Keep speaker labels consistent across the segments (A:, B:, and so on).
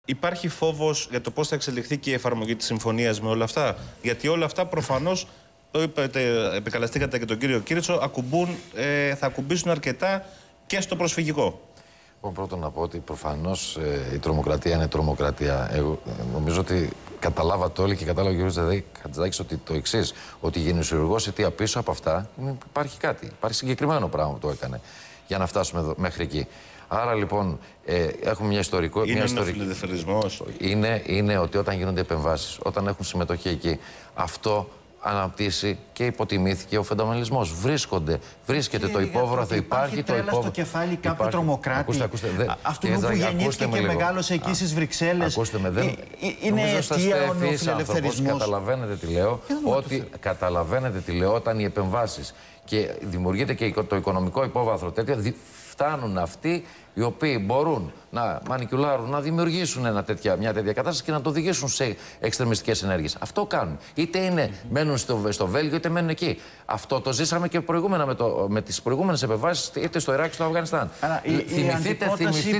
A: Υπάρχει φόβος για το πώς θα εξελιχθεί και η εφαρμογή της συμφωνίας με όλα αυτά? Γιατί όλα αυτά προφανώς, το είπατε, επικαλεστήκατε και τον κύριο Κίρτσο, θα ακουμπήσουν αρκετά και στο προσφυγικό.
B: Λοιπόν, πρώτον να πω ότι προφανώς η τρομοκρατία είναι τρομοκρατία. Εγώ νομίζω ότι καταλάβατε όλοι και κατάλαβε ο κ. Χατζηδάκης ότι το εξής, ότι η γεννησιουργός αιτία πίσω από αυτά υπάρχει κάτι. Υπάρχει συγκεκριμένο πράγμα που το έκανε για να φτάσουμε εδώ, μέχρι εκεί. Άρα λοιπόν έχουμε μια ιστορικό.
A: Είναι ένας φιλελευθερισμός.
B: Είναι ότι όταν γίνονται επεμβάσεις, όταν έχουν συμμετοχή εκεί, αυτό αναπτύσσει και υποτιμήθηκε ο φονταμελισμός. Βρίσκεται το υπόβαθρο, υπάρχει το υπόβαθρο.
C: Στο κεφάλι κάποιου τρομοκράτη. Αυτού που γεννήθηκε και μεγάλωσε εκεί στις Βρυξέλλες.
B: Ακούστε με,
C: είναι αιτία ο φιλελευθερισμός.
B: Καταλαβαίνετε τι λέω όταν οι επεμβάσεις και δημιουργείται και το οικονομικό υπόβαθρο τέτοια, φτάνουν αυτοί οι οποίοι μπορούν να μανικουλάρουν, να δημιουργήσουν μια τέτοια κατάσταση και να το οδηγήσουν σε εξτρεμιστικές ενέργειες. Αυτό κάνουν. Είτε μένουν στο Βέλγιο, είτε μένουν εκεί. Αυτό το ζήσαμε και προηγούμενα με τις προηγούμενες επεμβάσεις, είτε στο Ιράκ είτε στο Αφγανιστάν. Θυμηθείτε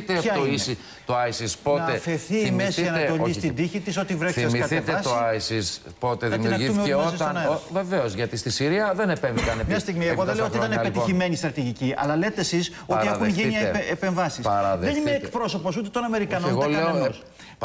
B: το ISIS πότε.
C: Να αφαιθεί η Μέση Ανατολή στην τύχη της, ότι βρέχει ως κατεβάσει.
B: Θυμηθείτε το ISIS πότε δημιουργήθηκε όταν. Βεβαίως, γιατί στη Συρία δεν επέμβηκαν.
C: Μια στιγμή, εγώ δεν λέω ότι ήταν πετυχημένη στρατηγική, αλλά λέτε εσείς ότι έχουν γίνει επεμβάσεις. Δεν είμαι εκπρόσωπος ούτε των Αμερικανών ούτε κανένας.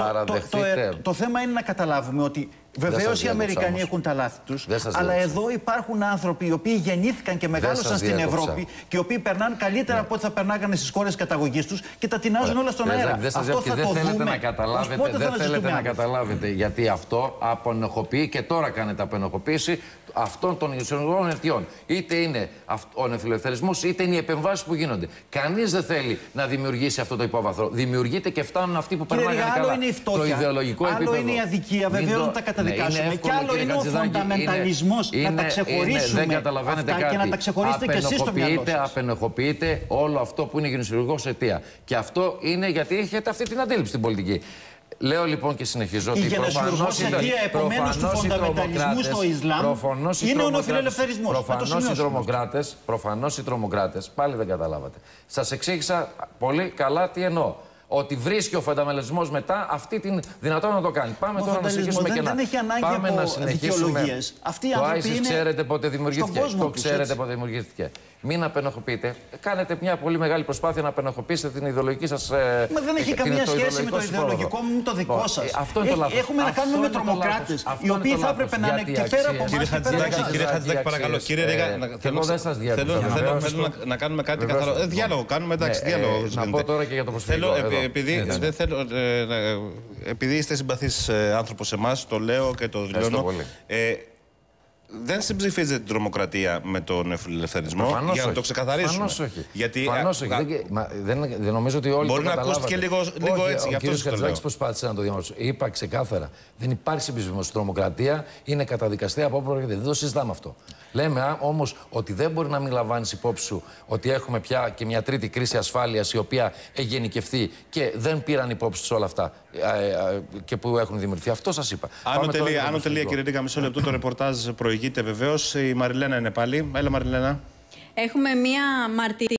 C: Το θέμα είναι να καταλάβουμε ότι βεβαίως οι Αμερικανοί έχουν τα λάθη τους, αλλά εδώ υπάρχουν άνθρωποι οι οποίοι γεννήθηκαν και μεγάλωσαν στην Ευρώπη και οι οποίοι περνάνε καλύτερα από ό,τι θα περνάγανε στις χώρες καταγωγής τους και τα τεινάζουν όλα στον αέρα. Αυτό θα το δούμε.
B: Δεν θέλετε να καταλάβετε, γιατί αυτό απενοχοποιεί και τώρα κάνετε απενοχοποίηση αυτών των ισολογικών αιτιών. Είτε είναι ο νεφιλελευθερισμός, είτε είναι οι επεμβάσεις που γίνονται. Κανείς δεν θέλει να δημιουργήσει αυτό το υπόβαθρο. Δημιουργείται και φτάνουν αυτοί που περνάνε καλά.
C: Άλλο είναι η φτώχεια, άλλο είναι η αδικία, βεβαίως να τα καταδικάσουμε. Και άλλο είναι ο φονταμενταλισμός, να τα ξεχωρίσουμε αυτά και να τα ξεχωρίσετε και εσείς στο μυαλό σας.
B: Απενοχοποιείται όλο αυτό που είναι γεννησιουργός αιτία. Και αυτό είναι γιατί έχετε αυτή την αντίληψη στην πολιτική. Λέω λοιπόν και συνεχίζω ότι
C: προφανώς η αιτία επομένως του φονταμενταλισμού στο Ισλάμ είναι ο νοφιλελευθερισμός.
B: Προφανώς οι τρομοκράτες, πάλι δεν καταλάβατε. Σας εξήγησα πολύ καλά τι εννοώ. Ότι βρίσκει ο φονταμενταλισμός μετά αυτή τη δυνατότητα να το κάνει. Πάμε τώρα να συνεχίσουμε και
C: δεν έχει ανάγκη από δικαιολογίες. Αυτοί οι άνθρωποι είναι.
B: Ξέρετε πότε δημιουργήθηκε. Το ξέρετε πότε δημιουργήθηκε. Μην απενοχοποιείτε. Κάνετε μια πολύ μεγάλη προσπάθεια να απενοχοποιήσετε την ιδεολογική σας.
C: Μα δεν έχει καμία σχέση με το ιδεολογικό μου, το δικό σας. Έχουμε να κάνουμε με τρομοκράτες, οι οποίοι θα έπρεπε να είναι και πέρα από εμάς.
A: Κύριε Χατζηδάκη, παρακαλώ. Κύριε Ρήγα, θέλω να κάνουμε κάτι καθαρό. Διάλογο κάνουμε, εντάξει, διάλογο.
B: Να πω τώρα και για το προσφυγικό.
A: Επειδή είστε συμπαθής άνθρωπος σε εμάς, το λέω και το δηλώνω. Δεν συμψηφίζετε την τρομοκρατία με τον εφηλελευθερισμό, για να το ξεκαθαρίσουμε.
B: Προφανώς όχι.
A: Γιατί
B: δεν νομίζω ότι όλοι
A: μπορεί να ακούστηκε λίγο έτσι.
B: Ο κ. Χατζηδάκης προσπάθησε να το διαμορφώσει. Είπα ξεκάθαρα. Δεν υπάρχει συμψηφισμός. Η τρομοκρατία είναι καταδικαστέα από όπου προέρχεται. Δεν το συζητάμε αυτό. Λέμε όμως ότι δεν μπορεί να μην λαμβάνεις υπόψη σου ότι έχουμε πια και μια τρίτη κρίση ασφάλειας η οποία έχει γενικευθεί και δεν πήραν υπόψη τους όλα αυτά και που έχουν δημιουργηθεί. Αυτό σας είπα.
A: Άνω τελεία, κύριε Ρήγα, μισό λεπτό. Το ρεπορτάζ προηγείται βεβαίως. Η Μαριλένα είναι πάλι. Έλα, Μαριλένα.
D: Έχουμε μία μαρτυρία.